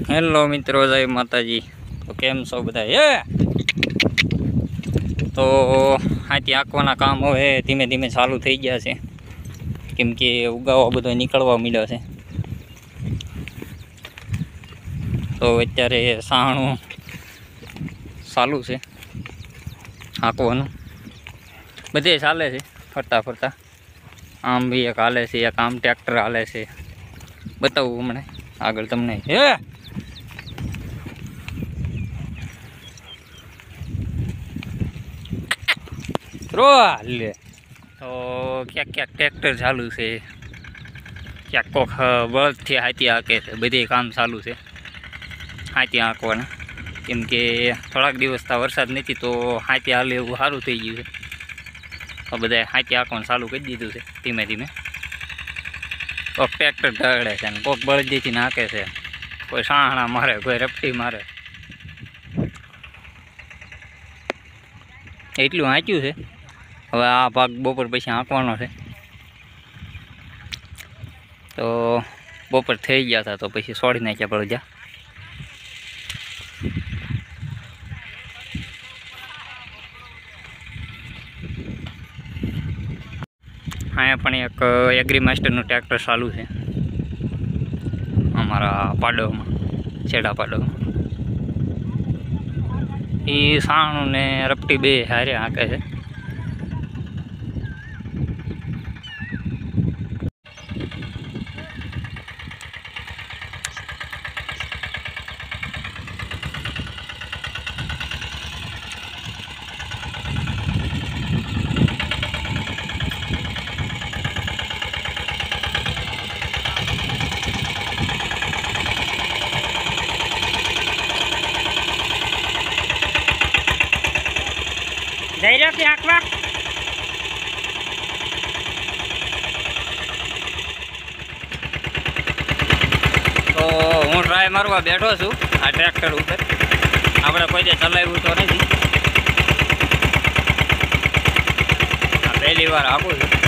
Hello मित्रों, जय माताजी। तो केम छो बधा? तो आती आंकवाना काम हवे धीमे धीमे चालू थई गया छे, केम के उगावा बधो निकळवा मळ्यो छे। तो अत्यारे साणु चालू छे आंकवानुं, बधे चाले छे फरता फरता। आम भी एक हाले छे, एक आम ट्रेक्टर हाले छे, बतावुं हमणे आगळ तमने। ले तो क्या क्या ट्रेक्टर चालू से, क्या कोख बल्द थी हाथी आके बधे काम चालू से हाथी आंकवाना। केम के थोड़ाक दिवस था वरसाद नहीं तो हाथी हाले एवं सारूँ थई गयुं छे। तो बधाए हाथी आंकवानुं चालू करी दीधुं छे धीमे धीमे। कोक ट्रेक्टर ढळे छे, कोक बळदीथी नाखे छे, कोई साहणा मारे, कोई रपटी मारे। एटलुं हांच्युं छे। हवे आ भाग बपोर पछी आंकवानो छे। तो बपोर थई गया था तो पछी सोड़ी नाख्या बळदिया। हाँ पण एक एग्री मास्टरनुं ट्रेक्टर चालू है अमारा पाडो में, छेड़ा पाडो में। ई साणु ने रपटी बे हारे हांके छे। धैर्य से आंकवा। तो हूँ ट्राय मारवा बैठो छूँ आ ट्रेक्टर पर। आपणे कोई दे चलाव्युं तो नहीं, पहली बार आपूं छुं।